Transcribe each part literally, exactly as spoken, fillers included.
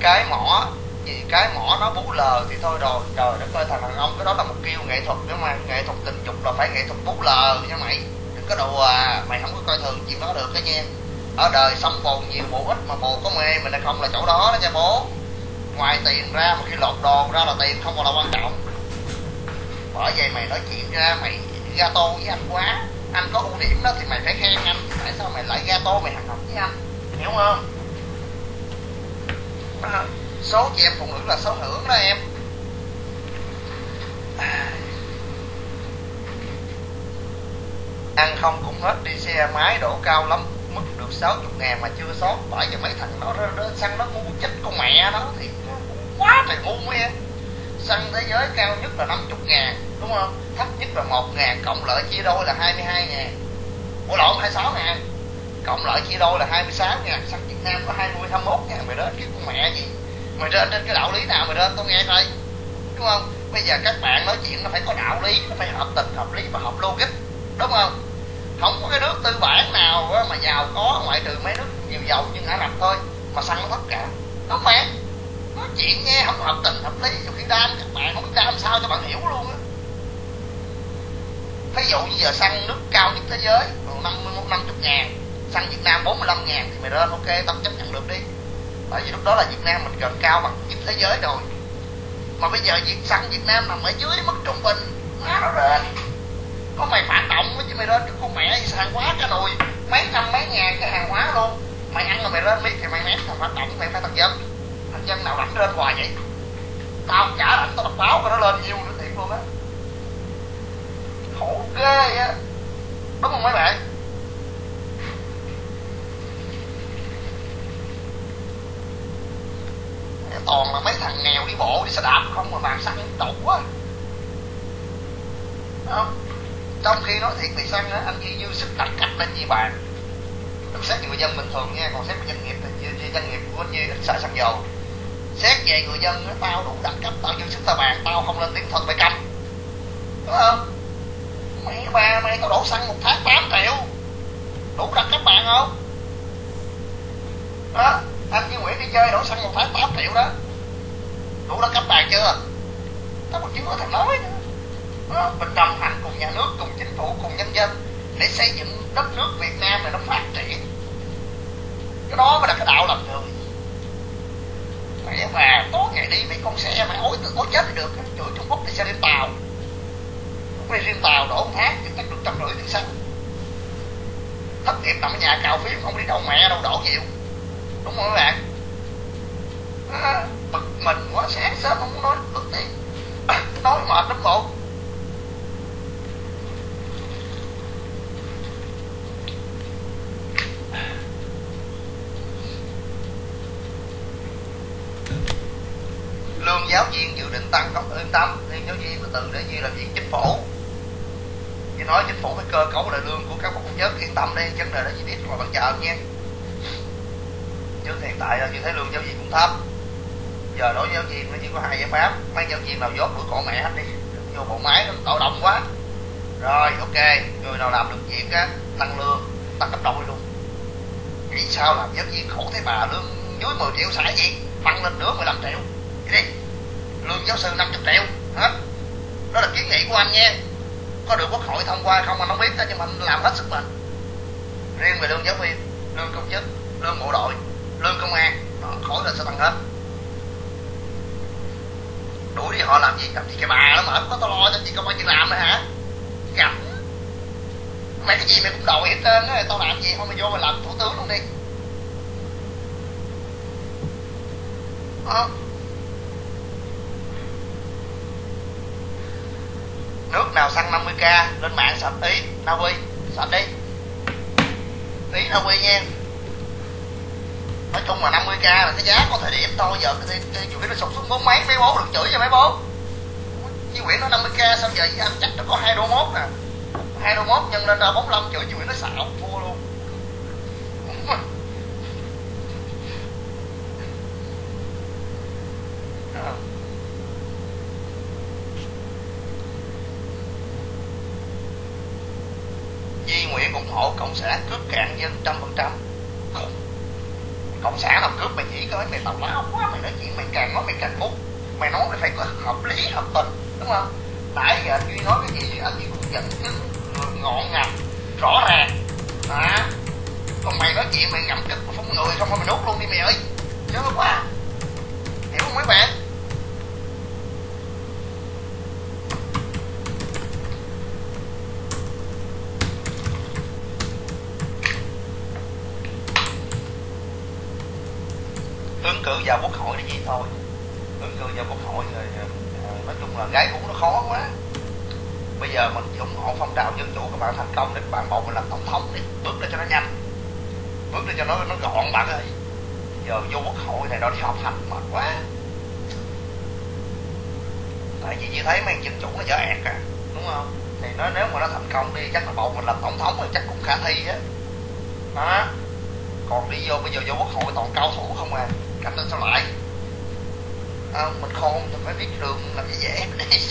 cái mỏ, vì cái mỏ nó bú lờ thì thôi rồi. Trời đất ơi, thằng đàn ông cái đó là một kiểu nghệ thuật nữa mà, nghệ thuật tình dục là phải nghệ thuật bú lờ nha mày. Đừng có đùa à, mày không có coi thường chuyện đó được đó nha. Ở đời sống bồ nhiều bồ ít, mà bồ có mê mình hay không là chỗ đó đó nha bố. Ngoài tiền ra, một khi lột đồ ra là tiền không còn là quan trọng. Bởi vậy mày nói chuyện ra mày gato với anh quá. Anh có ưu điểm đó thì mày phải khen anh, tại sao mày lại gato mày hành động với anh, hiểu không? À, số chị em phụ nữ là số hưởng đó em. Ăn không cũng hết, đi xe máy đổ cao lắm, mức được sáu mươi ngàn mà chưa sót. Bởi vì mấy thằng nó, nó, nó xăng nó ngu chết con mẹ nó thì quá trời ngu ấy. Xăng thế giới cao nhất là năm mươi ngàn đúng không, thấp nhất là một ngàn, cộng lợi chia đôi là hai mươi hai ngàn. Ủa lộn, hai mươi sáu ngàn, cộng lợi chia đôi là hai mươi sáu ngàn. Xăng Việt Nam có hai mươi, hai mươi mốt ngàn. Mày đến cái con mẹ gì, mày trên trên cái đạo lý nào mày lên tao nghe coi, đúng không? Bây giờ các bạn nói chuyện nó phải có đạo lý, nó phải hợp tình hợp lý và hợp logic, đúng không? Không có cái nước tư bản nào mà giàu có ngoại trừ mấy nước nhiều dầu như Ả Rập thôi mà xăng nó thấp cả, đúng không mẹ? Nói chuyện nghe không hợp tình hợp lý, dù khi đam các bạn không biết đam sao cho bạn hiểu luôn á. Ví dụ như giờ xăng nước cao nhất thế giới năm mươi, năm mươi ngàn, xăng Việt Nam bốn mươi lăm ngàn thì mày lên ok, tao chấp nhận được đi. Bởi vì lúc đó là Việt Nam mình gần cao bằng nhất thế giới rồi. Mà bây giờ việc xăng Việt Nam nằm ở dưới mức trung bình, má nó lên. Có mày phản động chứ mày lên cái con mẹ gì hàng hóa cái nùi mấy trăm mấy ngàn cái hàng hóa luôn. Mày ăn là mày lên miết thì mày mét thằng phản động, mày phải thằng dân. Thằng dân nào đánh lên hoài vậy? Tao trả đánh, tao đọc báo cho nó lên nhiều nữa thiệt luôn á. Khổ ghê á, đúng không mấy bạn? Toàn là mấy thằng nghèo đi bộ đi xe đạp không mà bàn xăng đủ quá, không? Trong khi nói thiệt về xăng á, anh ghi dư sức đặt cách lên gì bàn. Đừng xét về người dân bình thường nha, còn xét về doanh nghiệp thì doanh nghiệp của như ít xài xăng dầu. Xét về người dân á, tao đủ đặt cấp, tao dư sức tao bàn, tao không lên tiếng thôi mày cầm, đúng không? Mày ba mày tao đổ xăng một tháng tám triệu, đủ đặt cấp bàn không? Đó, anh với Nguyễn đi chơi đổ xăng một tháng tám triệu đó, đủ đặt cấp bàn chưa? Tao còn chưa có thằng nói nữa. Đó, mình đồng hành cùng nhà nước, cùng chính phủ, cùng nhân dân để xây dựng đất nước Việt Nam này nó phát triển. Cái đó mới là cái đạo làm người. Mẹ mà tối ngày đi mấy con xe mày ối ối chết thì được, chửi Trung Quốc thì xe lên tàu, mày riêng tàu đổ một tháng thì chắc được trăm rưỡi tiền xăng. Thất nghiệp nằm ở nhà cào phím không đi đậu mẹ đâu đổ nhiều, đúng không các bạn? À, bực mình quá, sáng sớm không muốn nói bực đi, à, nói mệt lắm bộ. Lương giáo viên dự định tăng không yên tâm, lương giáo viên từ từ để gì làm việc chính phủ. Vì nói chính phủ phải cơ cấu lại lương của các bộ công chức, yên tâm đi, vấn đề đó gì biết rồi bạn chờ nha. Chứ hiện tại là như thấy lương giáo viên cũng thấp. Giờ đối với giáo viên nó chỉ có hai giải pháp, mấy giáo viên nào dốt đuổi cổ mẹ hết đi, vô bộ máy nó tội động quá. Rồi ok, người nào làm được việc á, tăng lương, tăng gấp đôi luôn. Nghĩ sao làm giáo viên khổ thế bà, lương dưới mười triệu xài gì, tăng lên nữa mười lăm triệu. Đi, lương giáo sư năm mươi triệu hết. Đó là kiến nghị của anh nha, có được quốc hội thông qua không anh không biết đó, nhưng mà anh làm hết sức mình. Riêng về lương giáo viên, lương công chức, lương bộ đội, lương công an, đó, khỏi là sẽ tăng hết. Đuổi đi họ làm gì, làm gì cái bà đó mà có tao lo cho chị công an chuyện làm nữa hả? Gặp mày cái gì mày cũng đòi hết trơn á, tao làm gì thôi mày vô mày làm thủ tướng luôn đi. Đó. Nước nào xăng năm mươi k lên mạng sạch Ý, Na Uy, sạch đi. Ý Na Uy nha. Nói chung là năm mươi k là cái giá có thời điểm thôi, giờ cái chuyện nó sụt xuống bốn mấy, mấy bố đừng chửi cho mấy bố. Chị Nguyễn nói năm mươi k sao giờ với anh chắc nó có hai đô mốt nè. Hai đô mốt nhân lên ra bốn mươi lăm, chửi chị Nguyễn nó xạo thua luôn. Duy Nguyễn ủng hộ cộng sản cướp cạn dân trăm phần trăm. Cộng sản nào cướp mày chỉ coi mày tào lao quá, mày nói chuyện mày càng nói mày càng mút, mày nói mày phải có hợp lý hợp tình, đúng không? Nãy giờ anh Duy nói cái gì anh Duy cũng dẫn chứng ngọn ngành rõ ràng à. Còn mày nói chuyện mày ngậm cực phun người không, mày nuốt luôn đi mày ơi, chứ quá, hiểu không mấy bạn? Ứng cử vào quốc hội là gì thôi, ứng cử vào quốc hội rồi nói chung là gái cũng nó khó quá. Bây giờ mình ủng hộ phong trào dân chủ các bạn thành công để các bạn bầu mình làm tổng thống đi, bước lên cho nó nhanh, bước lên cho nó nó gọn bạn ơi. Giờ vô quốc hội này đó đi họp hành mệt quá. Tại vì như thấy mấy dân chủ nó dở ẹt à, đúng không? Thì nó nếu mà nó thành công đi chắc là bầu mình làm tổng thống thì chắc cũng khả thi á. Đó. Còn đi vô bây giờ vô quốc hội toàn cao thủ không à, cạnh tranh sao lại? À, mình khôn thì phải biết đường làm gì dễ mình đi.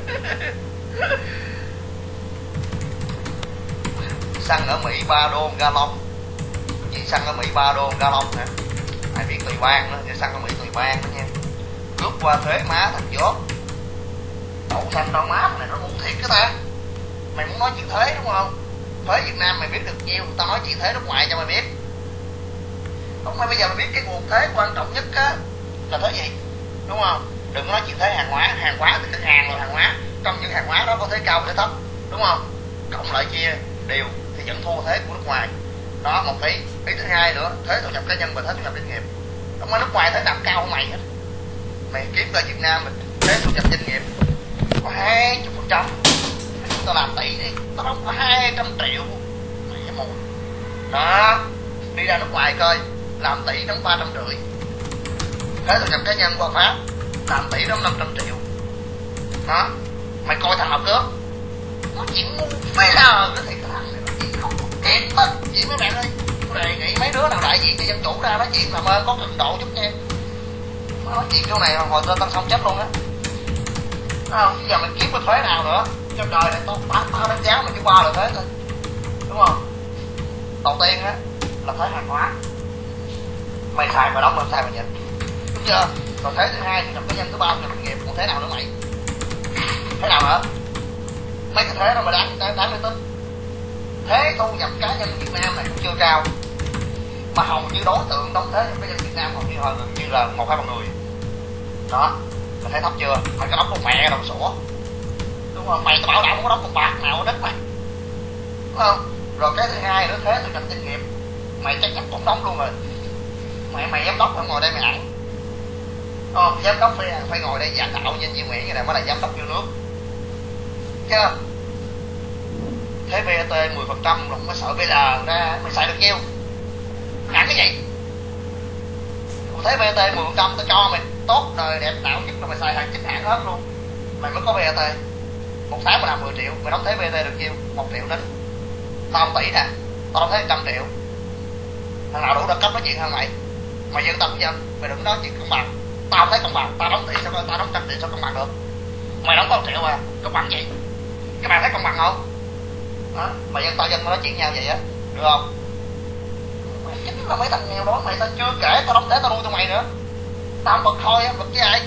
Xăng ở Mỹ ba đô một gallon. Gì xăng ở Mỹ ba đô một gallon hả? Ai biết tùy bang nữa, thì xăng ở Mỹ tùy bang nữa nha. Cướp qua thuế má thành dốt. Đậu xanh đau má này nó ngu thiệt cái ta. Mày muốn nói chuyện thuế đúng không? Thuế Việt Nam mày biết được nhiêu, tao nói chuyện thuế nước ngoài cho mày biết. Không phải bây giờ mày biết cái nguồn thuế quan trọng nhất á là thuế gì? Đúng không? Đừng có nói chuyện thuế hàng hóa, hàng hóa thì cái hàng là hàng hóa. Trong những hàng hóa đó có thuế cao thuế thấp, đúng không? Cộng lại chia đều thì vẫn thua thuế của nước ngoài. Đó một ý. Ý thứ hai nữa, thuế thu nhập cá nhân và thuế thu nhập doanh nghiệp. Không có nước ngoài thuế nào cao hơn mày hết. Mày kiếm về Việt Nam mình thuế thu nhập doanh nghiệp có hai mươi phần trăm. Tao làm tỷ đi, tao đóng có hai trăm triệu. Mày cái mùi. Đó, đi ra nước ngoài coi, làm tỷ đóng ba trăm rưỡi. Thuế thu nhập cá nhân qua Pháp làm tỷ đóng năm trăm triệu. Đó, mày coi thằng nào cướp. Nó chuyện ngu phê lờ cái thiệt thằng này, nó chuyện không có kiệt tất. Chuyện mấy bạn ơi, tôi đề nghị mấy đứa nào đại diện cho dân chủ ra nói chuyện làm ơn có trình độ chút nha. Nó nói chuyện chỗ này hồi tao xong chết luôn á. Không, bây giờ mày kiếm cái thuế nào nữa trong đời này tao tao, tao đánh giá mày chỉ qua là thuế thôi, đúng không? Đầu tiên á là thuế hàng hóa, mày xài mà đóng, mày xài mà nhận, đúng chưa? Rồi thuế thứ hai thì nhập cá nhân, thứ ba là doanh nghiệp, còn thế nào nữa mày? Thế nào nữa? Mấy cái thuế đó mà đáng đáng đáng để tính. Thuế thu nhập cá nhân Việt Nam này cũng chưa cao, mà hầu như đối tượng đóng thuế nhập cá nhân Việt Nam hầu như hơn như là một hai bằng người. Đó, mày thấy thấp chưa? Mày có đóng một mẹ đồng sủa, đúng không? Mày tao bảo đảm không có đóng một bạc nào ở đất mày, đúng không? Rồi cái thứ hai nữa, thuế thu nhập doanh nghiệp, mày chắc chắn cũng đóng luôn rồi. Mày mày giám đốc phải ngồi đây mày ăn. Ờ, giám đốc phải phải ngồi đây giả tạo nhân viên Mỹ, cái này mới là giám đốc yêu nước. Chưa? Thế vê a tê mười phần trăm là không có sợ vê lờ ra, mày xài được nhiêu? Hẳn cái gì? Thế vê a tê mười phần trăm tao cho mày tốt đời đẹp đạo nhất là mày xài hàng chính hãng hết luôn. Mày mới có vê a tê. Một tháng mày làm mười triệu, mày đóng thế vê a tê được nhiêu? Một triệu đến. Tao một tỷ nè, tao đóng thế một trăm triệu. Thằng nào đủ đẳng cấp nói chuyện hơn mày? Mày dân tao cũng dân, mày đừng nói chuyện công bằng. Tao thấy công bằng, tao đóng tỷ sao tao đóng trăm triệu sao công bằng được? Mày đóng có một triệu mà, công bằng gì? Các bạn thấy công bằng không? Đó, mày dân tao dân nói chuyện nhau vậy á, được không? Mày chính là mấy thằng nghèo đó, mày tao chưa kể tao đóng thế tao nuôi tụi mày nữa. Tao không bật thôi á, bật với ai?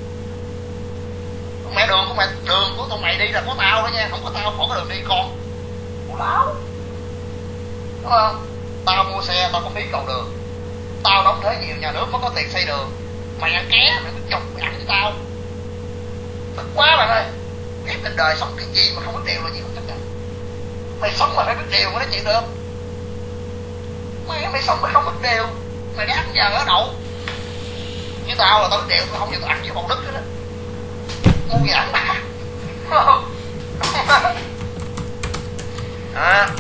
Mẹ đường của mày, đường của tụi mày đi là có tao đó nha, không có tao khỏi có đường đi con. Ủa láo, đúng không? Tao mua xe tao có phí cầu đường, tao đóng thuế nhiều, nhà nước mới có tiền xây đường. Mày ăn ké, mày biết chọc mày ăn với tao. Thật quá bạn ơi. Biết trên đời sống cái gì mà không biết điều là gì không chấp nhận. Mày sống mà phải biết điều mới nói chuyện được. Mày, mày sống mà không biết điều, mày đã ăn giờ ở đậu. Như tao là tao biết điều, tao không chịu ăn với bầu đức hết á. Mua gì ăn mà. À,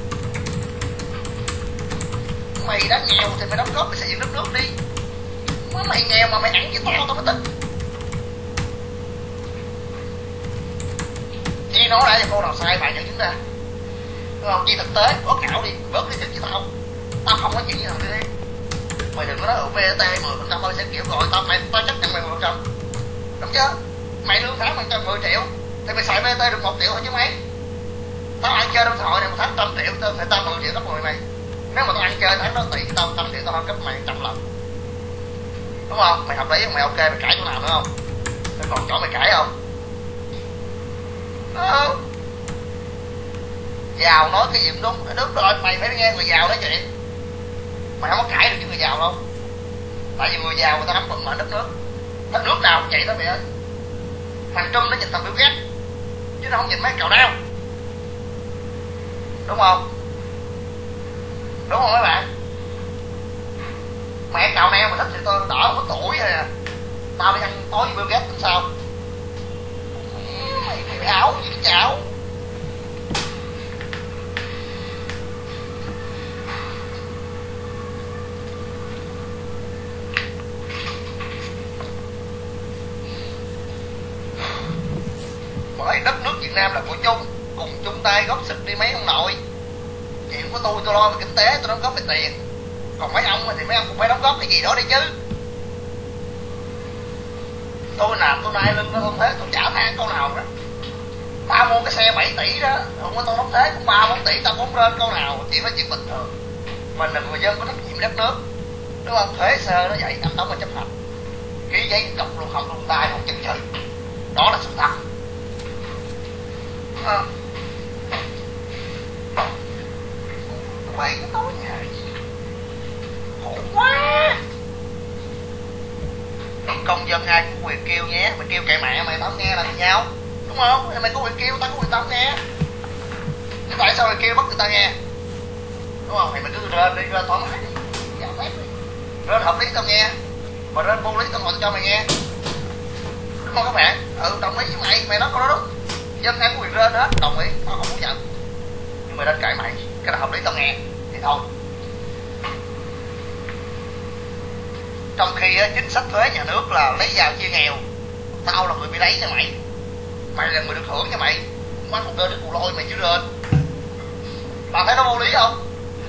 mày đã nghèo thì mày đóng góp để xây dựng đất nước đi. Mày nghèo mà mày ăn với tao tao mới tin. Chi nói ra cho cô nào sai mày nhận chứng ra, đúng không? Chi thực tế có cảo đi, bớt đi với tao. Tao không có chuyện gì nào đi. Mày đừng có nói ở vê a tê mười phần trăm thôi sẽ kiểu rồi tao mày tao chấp nhận mày mười phần trăm, đúng chưa? Mày lương tháng mày cho mười triệu thì mày xài vê a tê được một triệu thôi chứ mấy. Tao ăn chơi trong xã hội này một tháng trăm triệu tao phải tao mười triệu gấp mười mày. Nếu mà tao ăn chơi tháng đó tỷ tao trăm triệu tao hơn cấp mày trăm lần, đúng không? Mày hợp lý không? Mày ok, mày cãi chỗ nào nữa không? Mày còn chỗ mày cãi không? Ờ. Giàu nói cái gì cũng đúng, đúng rồi, mày phải nghe người giàu nói chuyện, mày không có cãi được với người giàu đâu. Tại vì người giàu người ta nắm vận mệnh đất nước, đất nước nào cũng vậy đó mày ơi. Thằng Trung nó nhìn thằng Bill Gates chứ nó không nhìn mấy cào đeo, đúng không? Đúng không mấy bạn? Mẹ cào neo mà thích thì tôi đỡ có tuổi rồi à. Tao đi ăn tối với Bill Gates làm sao? Mày mày ảo gì cái chảo. Bởi đất nước Việt Nam là của chung, cùng chung tay góp sức đi mấy ông nội. Chuyện của tôi tôi lo về kinh tế, tôi đóng góp về tiền. Còn mấy ông thì mấy ông cũng phải đóng góp cái gì đó đi chứ. Tôi làm tôi nay lưng nó không thế, tôi chả than câu nào đó. Tao mua cái xe bảy tỷ đó, không có tôi đóng thế cũng ba bốn tỷ tao cũng lên câu nào, chuyện đó chuyện bình thường. Mình là người dân có trách nhiệm đất nước, đúng không? Thuế sơ nó vậy, anh đóng mà chấp hành. Ký giấy cọc luôn không luôn tay không chừng chừ. Đó là sự thật. À. Mày cứ nói nhà khổ quá. Công dân ai cũng có quyền kêu nhé. Mày kêu kệ mẹ mày, tao không nghe là gì nhau, đúng không? Mày có quyền kêu, tao có quyền tao không nghe. Chứ tại sao mày kêu bắt người ta nghe, đúng không? Mày mình cứ rên đi, rên thoải mái đi, giao phép đi. Rên hợp lý tao nghe, mà rên vô lý tao ngồi tao cho mày nghe, đúng không các bạn? Ừ, đồng ý với mày, mày nói câu đó đúng. Dân ai có quyền rên hết, đồng ý, tao không phủ nhận. Nhưng mà đến cãi mày, cái nào hợp lý tao nghe thì thôi. Trong khi á, chính sách thuế nhà nước là lấy giàu chia nghèo, tao là người bị lấy nha mày, mày là người được hưởng nha mày. Má còn rên đến cù lôi mày chứ rên. Bạn thấy nó vô lý không?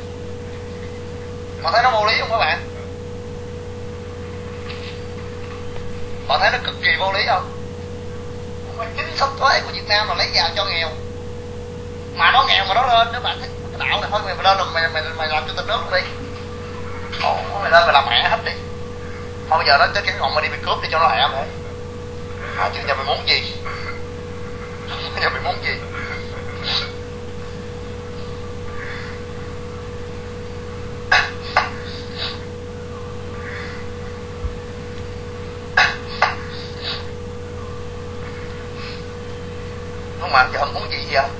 Bạn thấy nó vô lý không các bạn? Bạn thấy nó cực kỳ vô lý không? Chính sách thuế của Việt Nam là lấy giàu cho nghèo, mà nó nghèo mà nó lên, nếu bạn thích cái đạo này thôi mày lên rồi mày mày mày làm chủ tịch nước luôn đi. Ồ, mày lên mày làm mẹ hết đi. Thôi bây giờ nó tới cái ngọn mày đi mày cướp đi cho nó hẹ mày. À chứ giờ mày muốn gì? Giờ mày muốn gì? Không mà giờ không muốn gì vậy?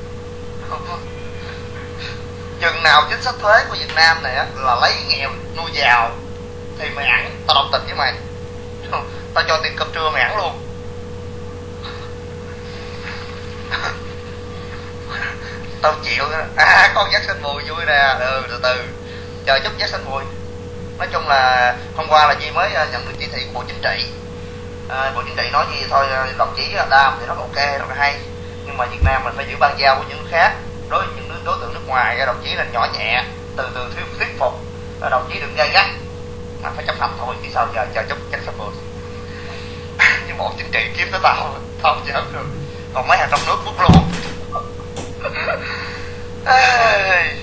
Chừng nào chính sách thuế của Việt Nam này á, là lấy nghèo nuôi giàu thì mày ăn, tao đồng tình với mày. Tao cho tiền cơm trưa mày ăn luôn. Tao chịu. À con dắt sinh mùi vui nè. Ừ từ từ chờ chút dắt sinh mùi. Nói chung là hôm qua là Duy mới nhận được chỉ thị của Bộ Chính trị. à, Bộ Chính trị nói gì thôi, đồng chí Đam thì rất ok, rất là hay, nhưng mà Việt Nam mình phải giữ ban giao của những nước khác. Đối với những đối tượng nước ngoài, đồng chí nên nhỏ nhẹ, từ từ thuyết thuyết phục, đồng chí đừng gay gắt, mà phải chấp hành thôi. Chứ sao giờ chờ chút chắc sắp mượn. Nhưng Bộ Chính trị kiếm tới tao, tao không chớp được. Còn mấy hàng trong nước bút luôn. Ê,